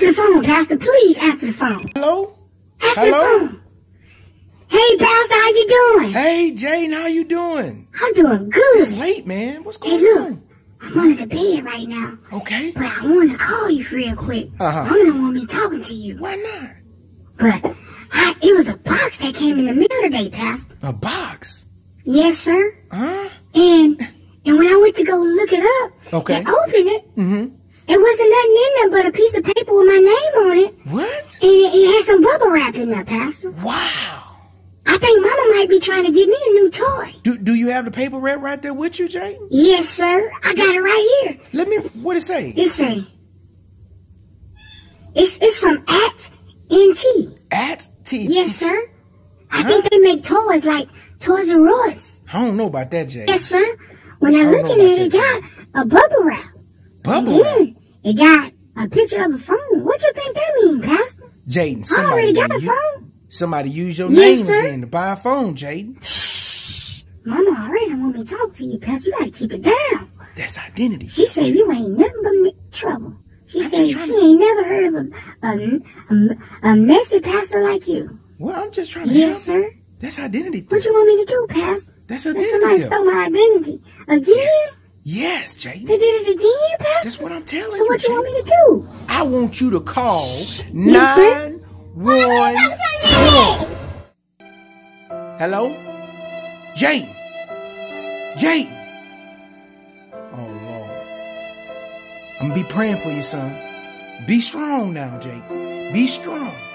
Answer the phone, Pastor. Please answer the phone. Hello? Answer the phone. Hey, Pastor, how you doing? Hey, Jayden, how you doing? I'm doing good. It's late, man. What's going on? I'm under the bed right now. Okay. But I wanted to call you real quick. Mama don't want me talking to you. Why not? But it was a box that came in the mail today, Pastor. A box? Yes, sir. Huh? And when I went to go look it up, and open it, it wasn't nothing in there but a piece of paper with my name on it. What? And it had some bubble wrap in there, Pastor. Wow. I think Mama might be trying to get me a new toy. Do you have the paper wrap right there with you, Jayden? Yes, sir. I got it right here. Let me, what it say? It say, it's from @NT. @T? Yes, sir. I think they make toys like Toys R Us. I don't know about that, Jayden. Yes, sir. When I look at it, it got a bubble wrap. Bubble wrap? It got a picture of a phone. What you think that means, Pastor? Jayden, I already got a phone. Somebody use your name again to buy a phone, Jayden. Shh. Mama already don't want me to talk to you, Pastor. You gotta keep it down. That's identity. She said you ain't nothing but trouble. She said she ain't never heard of a messy pastor like you. Well, I'm just trying to help. Yes, sir. That's identity. What you want me to do, Pastor? That's identity. Somebody stole my identity. Again? Yes, Jayden. They did it again, Pastor? That's what I'm telling you. So what you want me to do? I want you to call 911. Hello? Jayden. Jayden. Oh, Lord. I'm going to be praying for you, son. Be strong now, Jayden. Be strong.